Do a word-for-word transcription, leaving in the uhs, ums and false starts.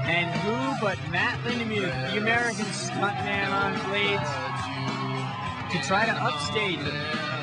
And who but Matt Lindenmuth, the American stuntman on blades, to try to upstage it.